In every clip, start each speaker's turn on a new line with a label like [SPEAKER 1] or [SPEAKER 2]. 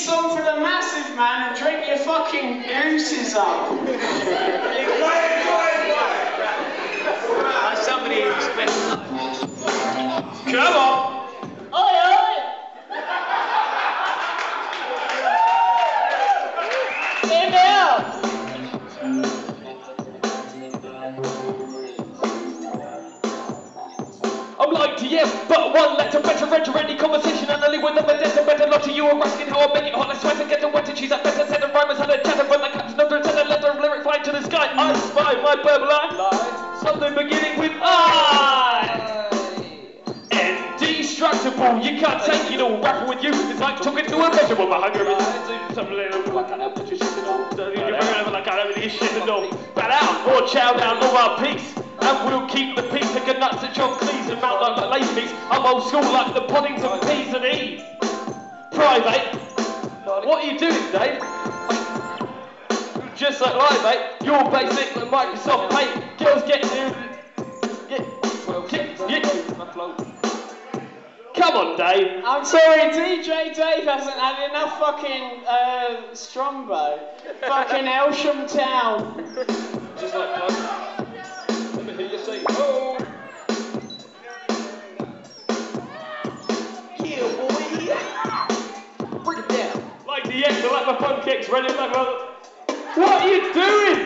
[SPEAKER 1] song for the masses, man, and drink your fucking gooses up.
[SPEAKER 2] Somebody expects.
[SPEAKER 1] Come on. Oi, oi. Hear me out.
[SPEAKER 3] I'm like to yes, but one letter better enter any conversation and I live with them a death and better not to you. I'm asking how I make it hot. I swear to get the wet and she's at better set of rhymers and a chatter from the captain under a letter of lyric flying to the sky. I spy my verbal eye. Something beginning with I. Indestructible, you can't take it all. Rapping with you, it's like talking to a vegetable. My hunger is something like I don't put your shit in all. You're like I don't really shit at all. Bat out or chow down all our peace. And we'll keep the peace and get nuts at John Cleese and mount like the lace. I'm old school like the Poddington P's and E's. Private. What are you doing, Dave? Just like live, mate. You're basic like Microsoft Paint. Girls get you. Come on, Dave.
[SPEAKER 1] I'm sorry, DJ Dave hasn't had enough fucking Strongbow. Fucking Elsham Town.
[SPEAKER 3] Just like that. Let me hear you say, oh.
[SPEAKER 1] Yeah, boy. Bring it down.
[SPEAKER 3] Like the X, I like my fun kicks, ready like my... What are you doing?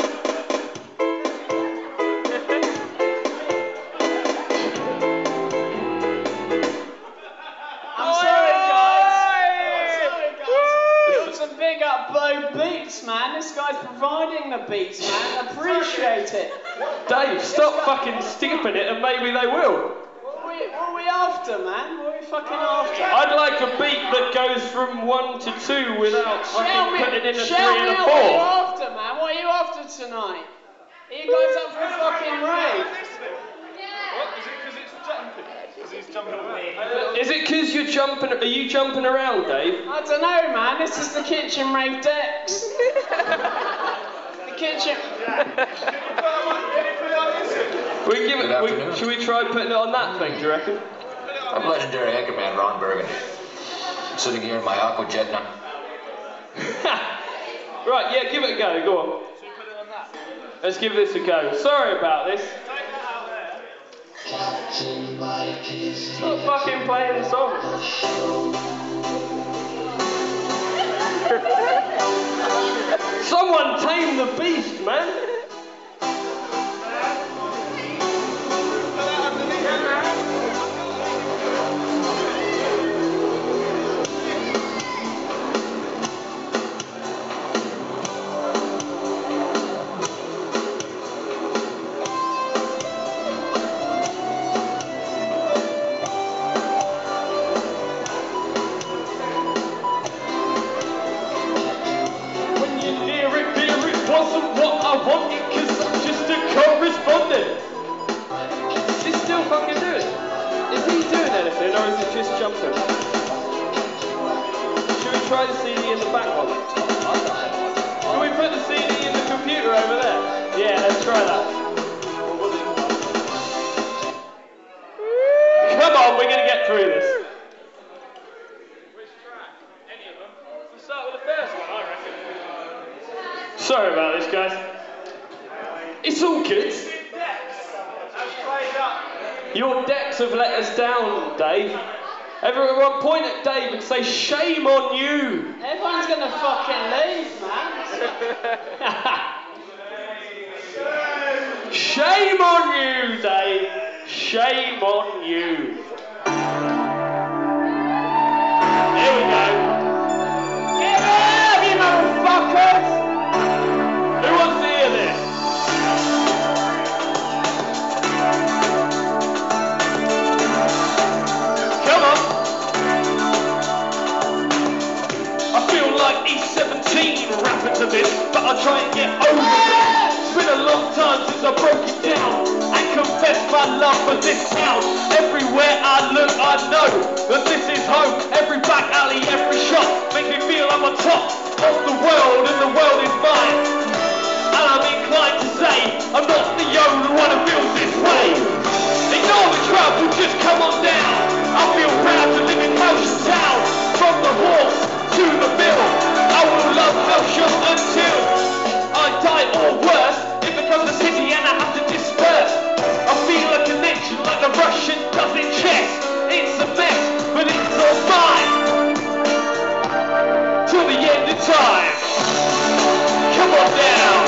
[SPEAKER 1] Big up Bo Beats, man. This guy's providing the beats, man. Appreciate it.
[SPEAKER 3] Dave, stop fucking skipping it and maybe they will.
[SPEAKER 1] What are we after, man? What are we fucking after?
[SPEAKER 3] I'd like a beat that goes from 1 to 2 without fucking putting in a 3 and a 4.
[SPEAKER 1] What are you after, man? What are you after tonight? Are you guys up for a fucking rave?
[SPEAKER 2] What? Is it because it's jumping? Because he's jumping away.
[SPEAKER 3] Is it because you're jumping? Are you jumping around, Dave?
[SPEAKER 1] I don't know, man. This is the Kitchen Rave Decks. The kitchen.
[SPEAKER 3] Should we try putting it on that thing, do you reckon?
[SPEAKER 4] I'm legendary Anchorman Ron Burgundy. I'm sitting here in my Aquajet now.
[SPEAKER 3] Right, yeah, give it a go. Go on.
[SPEAKER 2] Should we put it on that?
[SPEAKER 3] Let's give this a go. Sorry about this.
[SPEAKER 2] Take that out there.
[SPEAKER 3] Stop fucking playing the song. Someone tame the beast, man. Wasn't what I wanted because I'm just a correspondent. Is he still fucking doing it? Is he doing anything or is it just jumping? Should we try the CD in the back one? Can we put the CD in the computer over there? Yeah, let's try that. Come on, we're going to get through this.
[SPEAKER 2] Which track? Any of them? We'll start with the first one, I reckon.
[SPEAKER 3] Sorry about this, guys. It's all good. Your decks have let us down, Dave. Everyone point at Dave and say, shame on you.
[SPEAKER 1] Everyone's gonna fucking leave, man.
[SPEAKER 3] Shame on you, Dave. Shame on you. Here we go. Get out, you motherfuckers! Who wants to hear this? Come on. I feel like E17 rapping to this, but I'll try and get over it. It's been a long time since I broke it down and confessed my love for this town. Everywhere I look, I know that this is home. Every back alley, every shop makes me feel I'm on top of the world and the world is mine. And I'm inclined to say I'm not the only one who feels this way. Ignore the trouble, just come on down. I feel proud to live in Motion Town. From the horse to the Russian does in chess. It's a mess, but it's all mine. Till the end of time. Come on down.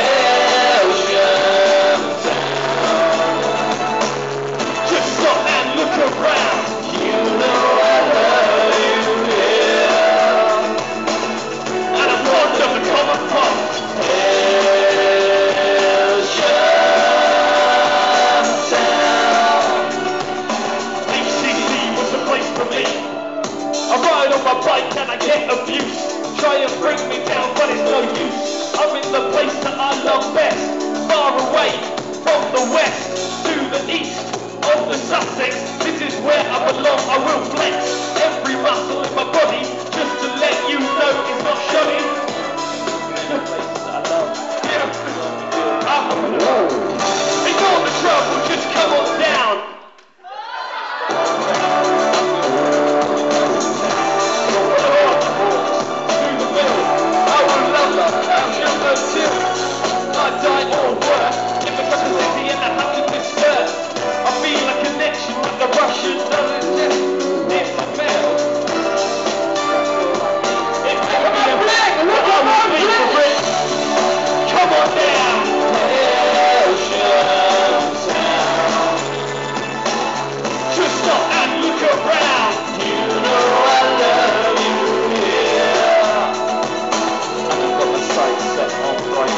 [SPEAKER 3] Hailsham Town. Just stop and look around. You know I love you here. And I'm fond of the common pot. Hailsham Town. HCC was the place for me. I ride on my bike and I get abuse. Try and bring me down, but it's no use. I'm in the place that I love best. Far away from the west to the east of the Sussex. This is where I belong. I will flex every muscle in my body just to let you know it's not showing. The places I love. Ignore the trouble, just come on down. I die or worse, if it's a city and I have to disturb. I feel a connection with the Russian doesn't just, it's a mess. It may be a mess, but I will be for it. Come on down. Hailsham Town. Just stop and look around. You know I love you here. And I've got my sights set on right.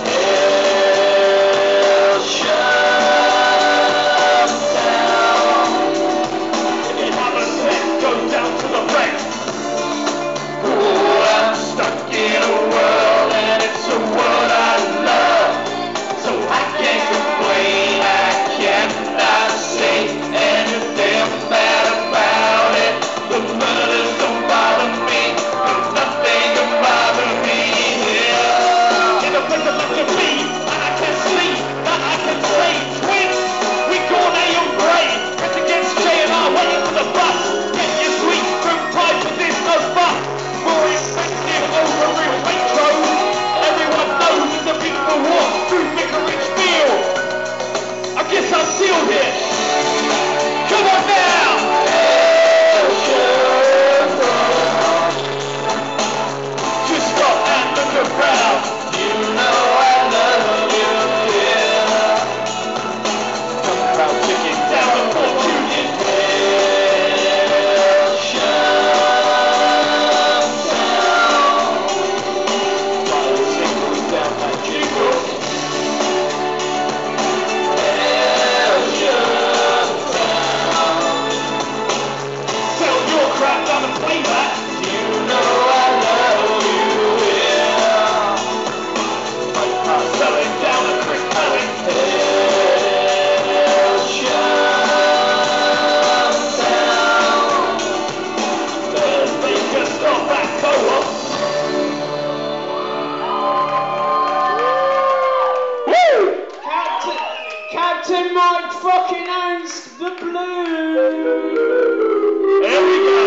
[SPEAKER 3] I'm still here. Come on now. Just stop and look around. You know I love you here. Come about chicken down the fortune in Hailsham Town. While the singles down my jingle.
[SPEAKER 1] Captain Mike fucking owns the Blues.
[SPEAKER 3] There we go.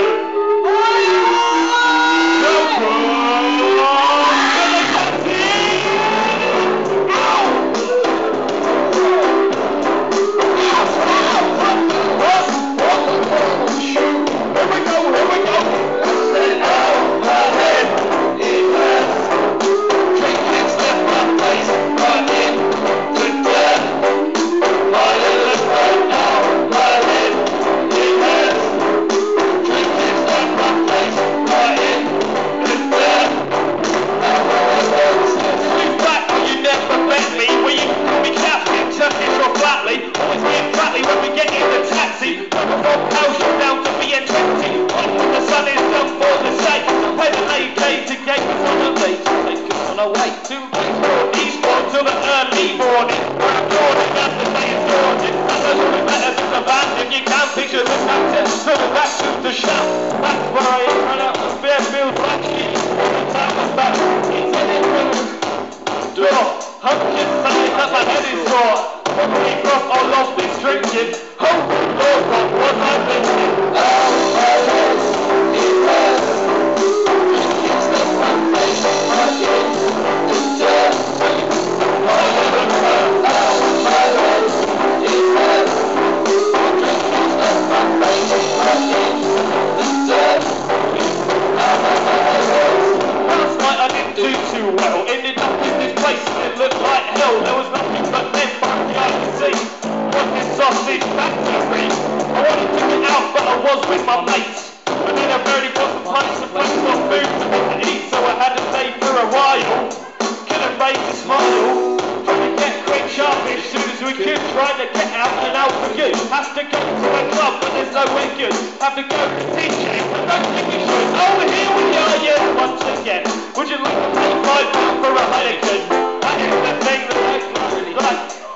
[SPEAKER 3] you like to pay £5 for a Heineken? That is the thing that like.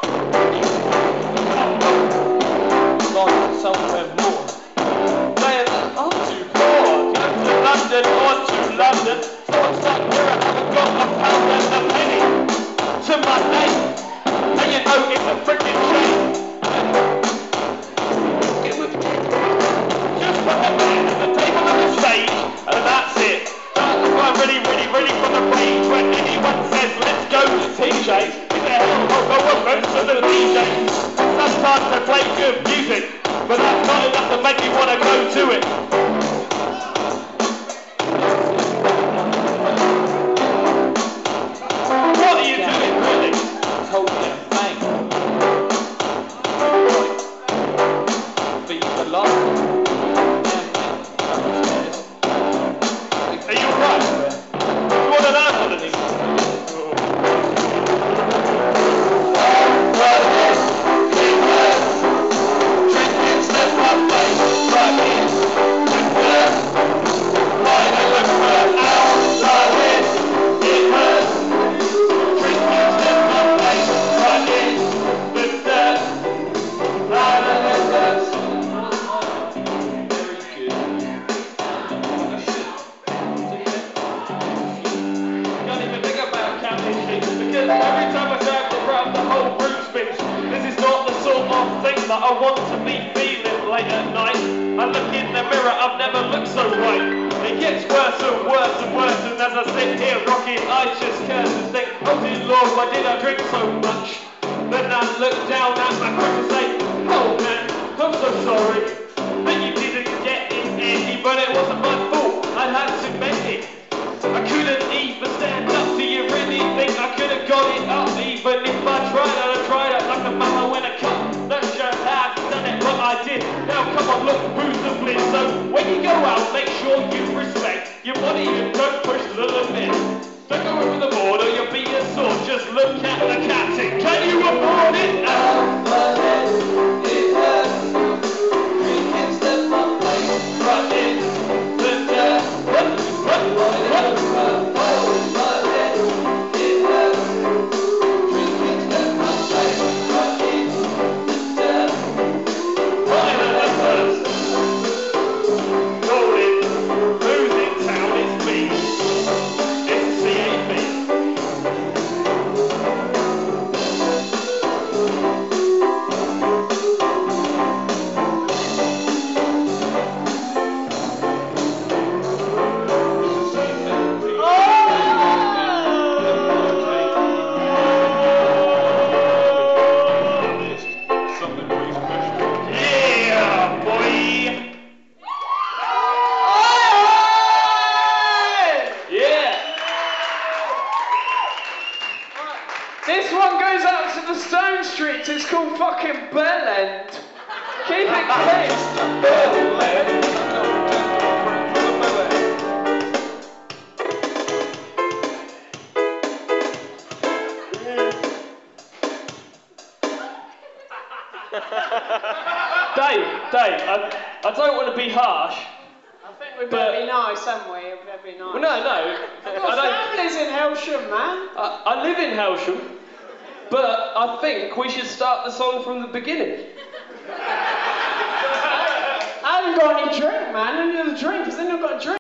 [SPEAKER 3] Somewhere more. Saying that I'm too poor. Go to London or to London. So it's like here I haven't got a pound and a penny to my name. And you know it's a freaking shame. Just put a man at the table on the stage, and that's it. That's why I'm really from the rage when anyone says let's go to TJ's. Who the hell will go offense to the DJs? Sometimes they play good music, but that's not enough to make me want to go to it. What are you doing, really?
[SPEAKER 5] Hold your thing. Beat the lot.
[SPEAKER 3] Are you alright? You want an answer to these? Every time I grab the crowd, the whole room spins. This is not the sort of thing that I want to be feeling late at night. I look in the mirror, I've never looked so right. It gets worse and worse and worse, and as I sit here rocking, I just curse and think, oh dear Lord, why did I drink so much? Then I look down at my coat and say, oh man, I'm so sorry that you didn't get in any, but it wasn't my fault, I had to make it. I couldn't even stand up. Do you really think I could have got it up? Even if I tried, I'd have tried it like a mama when I cut. Not sure how I've done it, but I did. Now come on, look, who's the bliss? So when you go out, make sure you respect your body and don't push the limit. Don't go over the board or you'll be a sore. Just look at the captain. Can you afford it? It hurts. We can step up, but it's the death.
[SPEAKER 1] This one goes out to the Stone Streets. It's called fucking Bell End. Keep it clean.
[SPEAKER 3] Dave, I don't want to be harsh.
[SPEAKER 1] I think we better be nice, haven't we? We better be nice.
[SPEAKER 3] Well, no.
[SPEAKER 1] Family's in Helsham, man.
[SPEAKER 3] I live in Helsham, but I think we should start the song from the beginning.
[SPEAKER 1] I haven't got any drink, man. I need a drink, because then I've got a drink.